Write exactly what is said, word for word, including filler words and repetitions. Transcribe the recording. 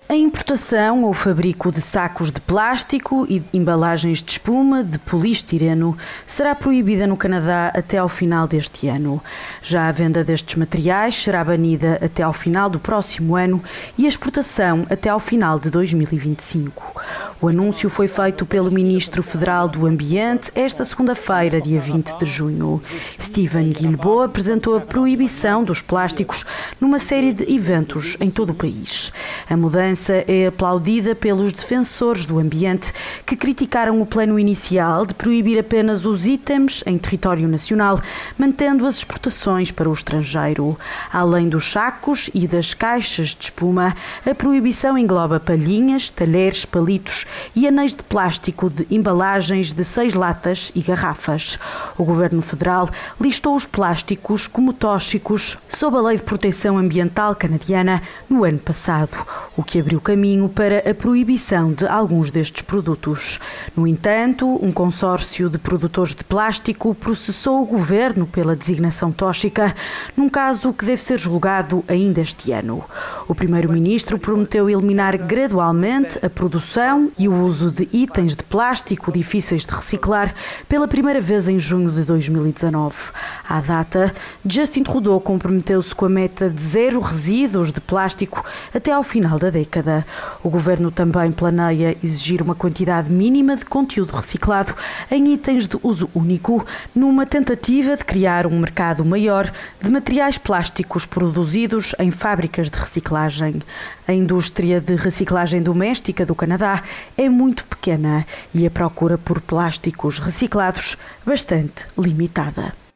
A importação ou fabrico de sacos de plástico e de embalagens de espuma de poliestireno será proibida no Canadá até ao final deste ano. Já a venda destes materiais será banida até ao final do próximo ano e a exportação até ao final de dois mil e vinte e cinco. O anúncio foi feito pelo Ministro Federal do Ambiente esta segunda-feira, dia vinte de junho. Steven Guilbeault apresentou a proibição dos plásticos numa série de eventos em todo o país. A mudança é aplaudida pelos defensores do ambiente, que criticaram o plano inicial de proibir apenas os itens em território nacional, mantendo as exportações para o estrangeiro. Além dos sacos e das caixas de espuma, a proibição engloba palhinhas, talheres, palitos e anéis de plástico de embalagens de seis latas e garrafas. O Governo Federal listou os plásticos como tóxicos sob a Lei de Proteção Ambiental canadiana no ano passado, o que abriu caminho para a proibição de alguns destes produtos. No entanto, um consórcio de produtores de plástico processou o governo pela designação tóxica, num caso que deve ser julgado ainda este ano. O primeiro-ministro prometeu eliminar gradualmente a produção e o uso de itens de plástico difíceis de reciclar pela primeira vez em junho de dois mil e dezanove. À data, Justin Trudeau comprometeu-se com a meta de zero resíduos de plástico até ao final da década. O governo também planeia exigir uma quantidade mínima de conteúdo reciclado em itens de uso único, numa tentativa de criar um mercado maior de materiais plásticos produzidos em fábricas de reciclagem. A indústria de reciclagem doméstica do Canadá é muito pequena e a procura por plásticos reciclados bastante limitada.